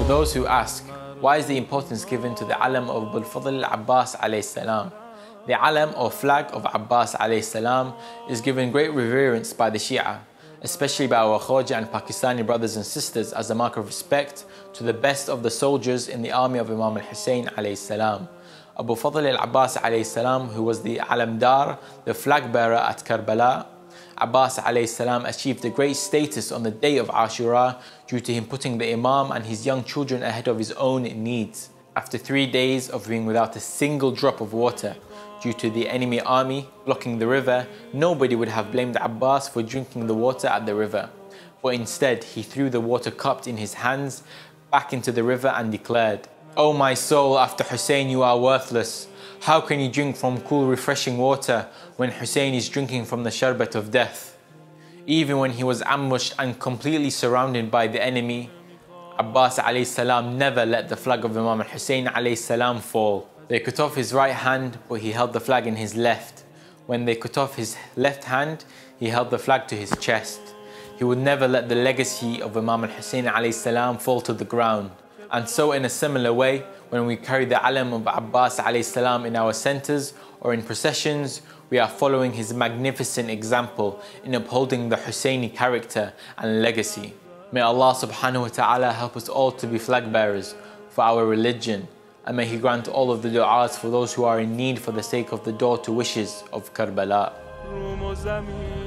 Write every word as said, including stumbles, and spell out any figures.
those who ask, why is the importance given to the alam of Abu-Fadhl Abbas alayhi salam? The alam or flag of Abbas alayhi salam is given great reverence by the Shi'a, especially by our Khawaja and Pakistani brothers and sisters, as a mark of respect to the best of the soldiers in the army of Imam Hussain alayhi salam. Abu-Fadhl Abbas alayhi salam, who was the alamdar, the flag bearer at Karbala. Abbas alayhi salam achieved a great status on the day of Ashura due to him putting the Imam and his young children ahead of his own needs. After three days of being without a single drop of water due to the enemy army blocking the river, nobody would have blamed Abbas for drinking the water at the river. But instead, he threw the water cupped in his hands back into the river and declared, "O my soul, after Hussein you are worthless. How can you drink from cool refreshing water when Hussein is drinking from the sharbat of death?" Even when he was ambushed and completely surrounded by the enemy, Abbas alayhi salam never let the flag of Imam Hussain alayhi salam fall. They cut off his right hand, but he held the flag in his left. When they cut off his left hand, he held the flag to his chest. He would never let the legacy of Imam Hussain alayhi salam fall to the ground. And so in a similar way, when we carry the alam of Abbas alayhi salam in our centers or in processions, we are following his magnificent example in upholding the Hussaini character and legacy. May Allah subhanahu wa ta'ala help us all to be flag bearers for our religion, and may He grant all of the du'as for those who are in need for the sake of the door to wishes of Karbala.